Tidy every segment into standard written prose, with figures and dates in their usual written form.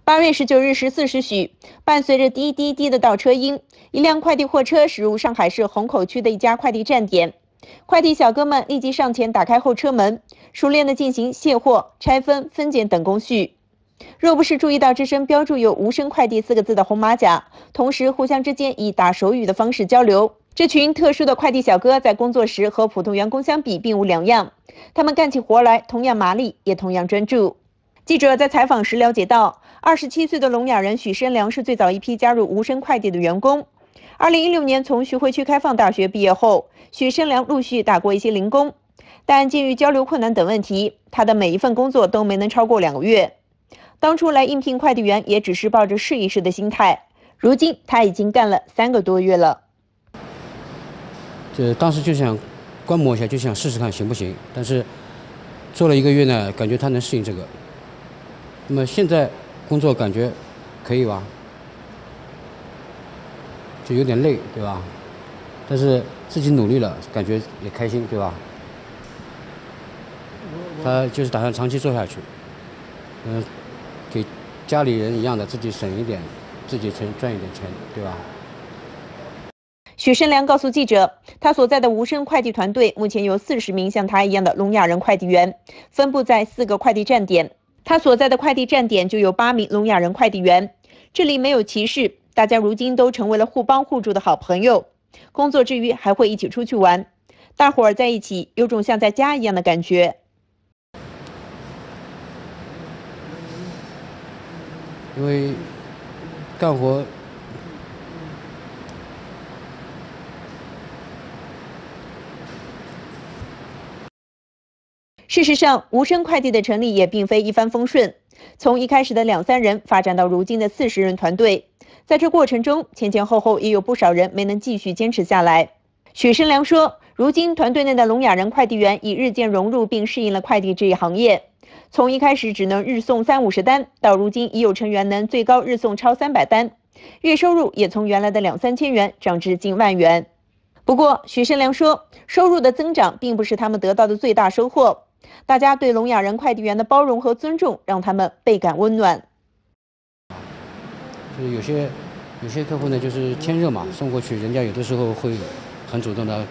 8月19日14时许，伴随着滴滴滴的倒车音，一辆快递货车驶入上海市虹口区的一家快递站点。快递小哥们立即上前打开后车门，熟练地进行卸货、拆分、分拣等工序。若不是注意到这身标注有"无声快递"4个字的红马甲，同时互相之间以打手语的方式交流，这群特殊的快递小哥在工作时和普通员工相比并无两样，他们干起活来同样麻利，也同样专注。记者在采访时了解到，27岁的聋哑人许申良是最早一批加入无声快递的员工。2016年从徐汇区开放大学毕业后，许申良陆续打过一些零工，但鉴于交流困难等问题，他的每一份工作都没能超过2个月。当初来应聘快递员也只是抱着试一试的心态，如今他已经干了3个多月了。 当时就想观摩一下，就想试试看行不行，但是做了1个月呢，感觉他能适应这个。那么现在工作感觉可以吧，就有点累，对吧？但是自己努力了，感觉也开心，对吧？他就是打算长期做下去，给家里人一样的，自己省一点，自己赚一点钱，对吧？ 许申良告诉记者，他所在的无声快递团队目前有40名像他一样的聋哑人快递员，分布在4个快递站点。他所在的快递站点就有8名聋哑人快递员，这里没有歧视，大家如今都成为了互帮互助的好朋友。工作之余还会一起出去玩，大伙儿在一起，有种像在家一样的感觉。 因为干活事实上，无声快递的成立也并非一帆风顺，从一开始的2、3人发展到如今的40人团队，在这过程中前前后后也有不少人没能继续坚持下来。许申良说，如今团队内的聋哑人快递员已日渐融入并适应了快递这一行业，从一开始只能日送30-50单，到如今已有成员能最高日送超300单，月收入也从原来的2-3千元涨至近万元。不过，许申良说，收入的增长并不是他们得到的最大收获。大家对聋哑人快递员的包容和尊重，让他们倍感温暖。 就是有些客户呢，就是天热嘛，送过去，人家有的时候会很主动的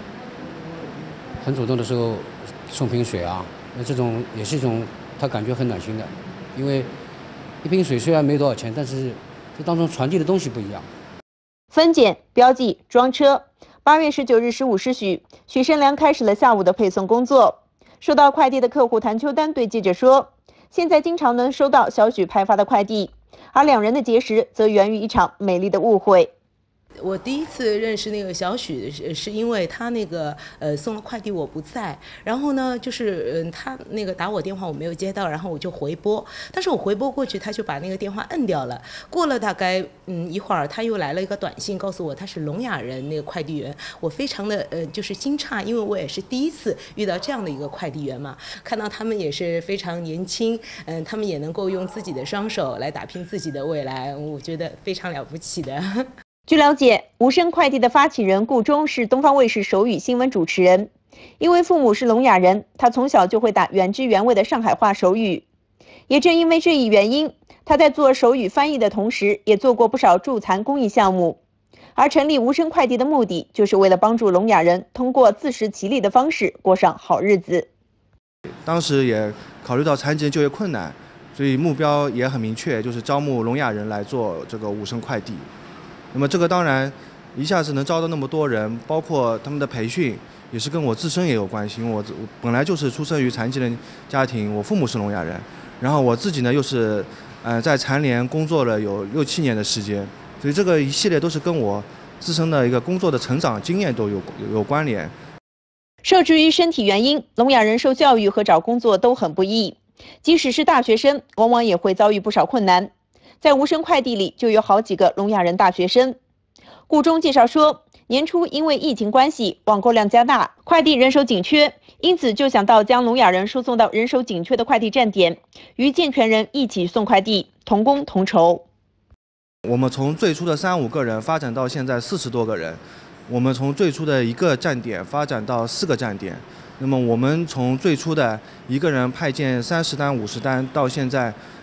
时候送瓶水啊，那这种也是一种他感觉很暖心的，因为一瓶水虽然没多少钱，但是这当中传递的东西不一样。 分拣、标记、装车。8月19日15时许，许申良开始了下午的配送工作。收到快递的客户谭秋丹对记者说，现在经常能收到小许派发的快递，而2人的结识则源于一场美丽的误会。 我第一次认识那个小许是因为他那个送了快递我不在，然后呢就是他那个打我电话我没有接到，然后我就回拨，但是我回拨过去他就把那个电话摁掉了。过了大概一会儿，他又来了一个短信告诉我他是聋哑人那个快递员，我非常的就是惊诧，因为我也是第一次遇到这样的一个快递员嘛，看到他们也是非常年轻，他们也能够用自己的双手来打拼自己的未来，我觉得非常了不起的。 据了解，无声快递的发起人顾忠是东方卫视手语新闻主持人。因为父母是聋哑人，他从小就会打原汁原味的上海话手语。也正因为这一原因，他在做手语翻译的同时，也做过不少助残公益项目。而成立无声快递的目的，就是为了帮助聋哑人通过自食其力的方式过上好日子。 当时也考虑到残疾人就业困难，所以目标也很明确，就是招募聋哑人来做这个无声快递。那么这个当然一下子能招到那么多人，包括他们的培训，也是跟我自身也有关系。因为我本来就是出生于残疾人家庭，我父母是聋哑人，然后我自己呢又是在残联工作了有6-7年的时间，所以这个一系列都是跟我自身的一个工作的成长经验都有关联。 受制于身体原因，聋哑人受教育和找工作都很不易，即使是大学生，往往也会遭遇不少困难。在无声快递里就有好几个聋哑人大学生。顾忠介绍说，年初因为疫情关系，网购量加大，快递人手紧缺，因此就想到将聋哑人输送到人手紧缺的快递站点，与健全人一起送快递，同工同酬。 我们从最初的3-5个人发展到现在40多个人，我们从最初的1个站点发展到4个站点。那么我们从最初的1个人派件30单、50单，到现在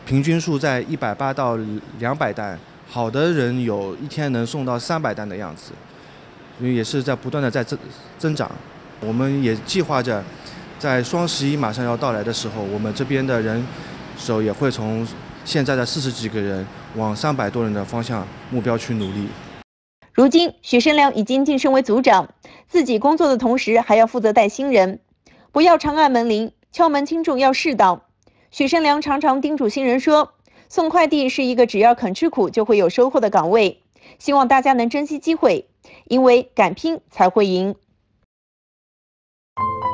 平均数在180到200单，好的人有一天能送到300单的样子，所以也是在不断的在增长。我们也计划着，在双11马上要到来的时候，我们这边的人手也会从现在的40几个人往300多人的方向目标去努力。 如今，许申良已经晋升为组长，自己工作的同时还要负责带新人，不要长按门铃，敲门轻重要适当。许申良常常叮嘱新人说，送快递是一个只要肯吃苦就会有收获的岗位，希望大家能珍惜机会，因为敢拼才会赢。